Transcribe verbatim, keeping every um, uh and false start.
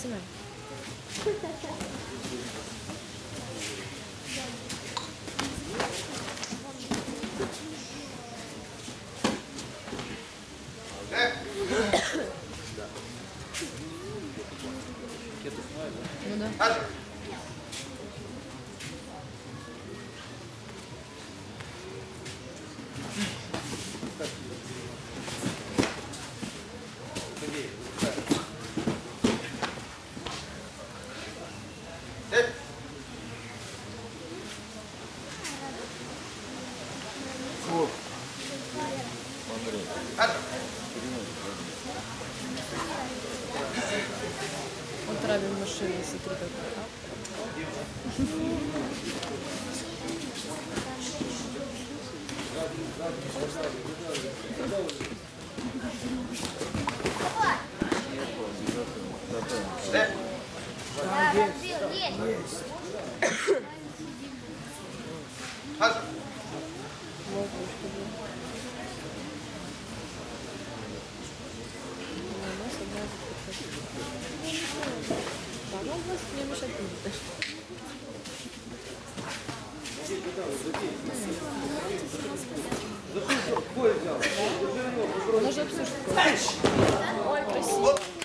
снимай. Ну да. Он травил машину, смотри как. Ладно, он вас не мешать будет. Он уже обсуждал. Ой, красиво.